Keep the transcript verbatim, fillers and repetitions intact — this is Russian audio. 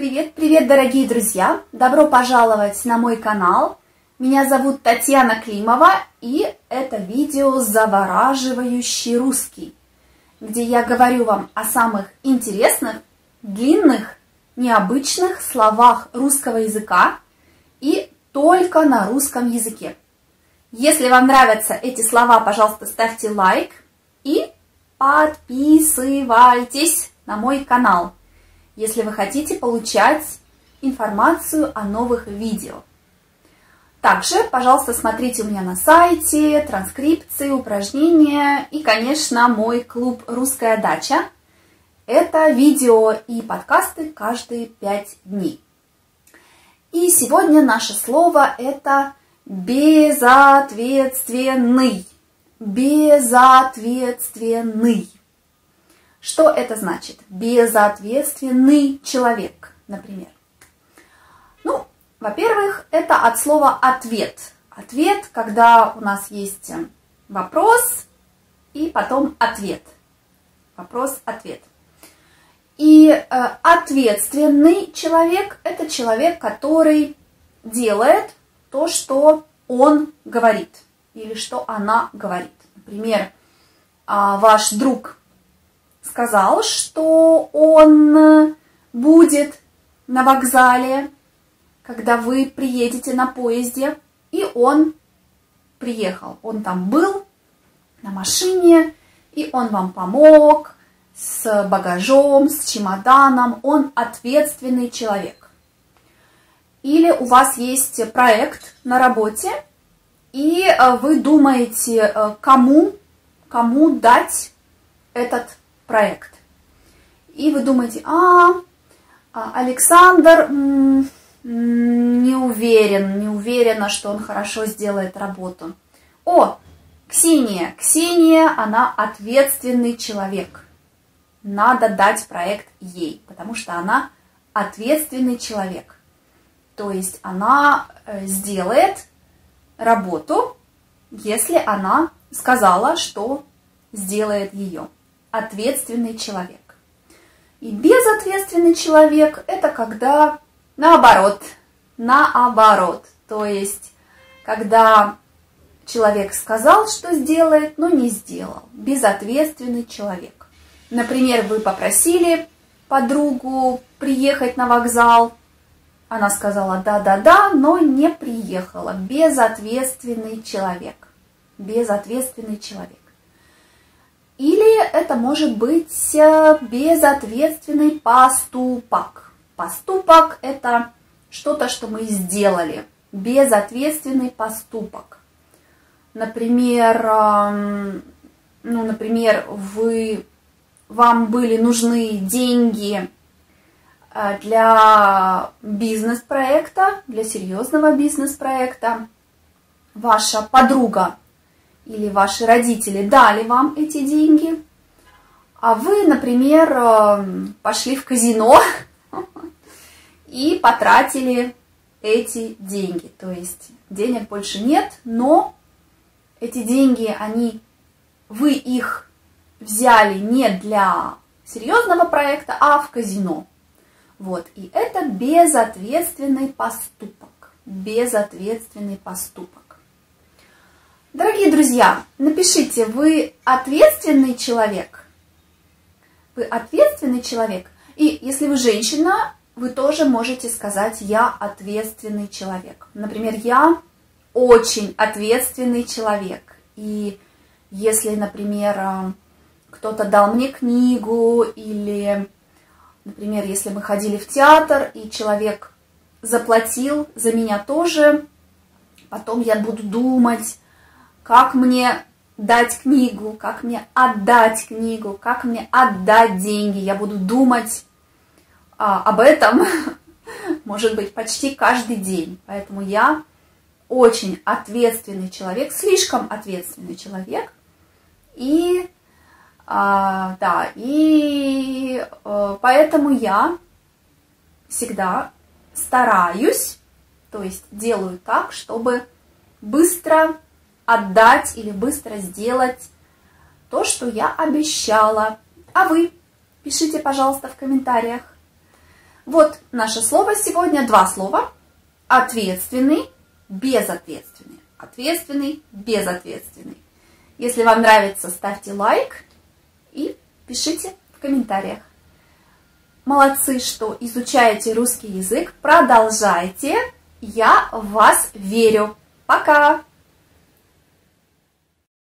Привет, привет, дорогие друзья! Добро пожаловать на мой канал. Меня зовут Татьяна Климова, и это видео «Завораживающий русский», где я говорю вам о самых интересных, длинных, необычных словах русского языка и только на русском языке. Если вам нравятся эти слова, пожалуйста, ставьте лайк и подписывайтесь на мой канал, если вы хотите получать информацию о новых видео. Также, пожалуйста, смотрите у меня на сайте транскрипции, упражнения и, конечно, мой клуб «Русская дача». Это видео и подкасты каждые пять дней. И сегодня наше слово – это безответственный. Безответственный. Что это значит? Безответственный человек, например. Ну, во-первых, это от слова «ответ». Ответ, когда у нас есть вопрос и потом ответ. Вопрос-ответ. И э, ответственный человек – это человек, который делает то, что он говорит или что она говорит. Например, э, ваш друг сказал, что он будет на вокзале, когда вы приедете на поезде, и он приехал. Он там был на машине, и он вам помог с багажом, с чемоданом. Он ответственный человек. Или у вас есть проект на работе, и вы думаете, кому, кому дать этот проект. И вы думаете, а, Александр м, не уверен, не уверена, что он хорошо сделает работу. О, Ксения, Ксения, она ответственный человек. Надо дать проект ей, потому что она ответственный человек. То есть она сделает работу, если она сказала, что сделает ее. Ответственный человек. И безответственный человек – это когда наоборот, наоборот. То есть, когда человек сказал, что сделает, но не сделал. Безответственный человек. Например, вы попросили подругу приехать на вокзал. Она сказала да-да-да, но не приехала. Безответственный человек. Безответственный человек. Или это может быть безответственный поступок. Поступок – это что-то, что мы сделали. Безответственный поступок. Например, ну, например, вы, вам были нужны деньги для бизнес-проекта, для серьезного бизнес-проекта. Ваша подруга или ваши родители дали вам эти деньги, а вы, например, пошли в казино и потратили эти деньги. То есть денег больше нет, но эти деньги, они, вы их взяли не для серьезного проекта, а в казино. Вот. И это безответственный поступок. Безответственный поступок. Дорогие друзья, напишите, вы ответственный человек? Вы ответственный человек? И если вы женщина, вы тоже можете сказать «я ответственный человек». Например, я очень ответственный человек. И если, например, кто-то дал мне книгу, или, например, если мы ходили в театр, и человек заплатил за меня тоже, потом я буду думать, как мне дать книгу, как мне отдать книгу, как мне отдать деньги. Я буду думать а, об этом, может быть, почти каждый день. Поэтому я очень ответственный человек, слишком ответственный человек. И, а, да, и а, поэтому я всегда стараюсь, то есть делаю так, чтобы быстро отдать или быстро сделать то, что я обещала. А вы? Пишите, пожалуйста, в комментариях. Вот наше слово сегодня, два слова. Ответственный, безответственный. Ответственный, безответственный. Если вам нравится, ставьте лайк и пишите в комментариях. Молодцы, что изучаете русский язык. Продолжайте. Я в вас верю. Пока!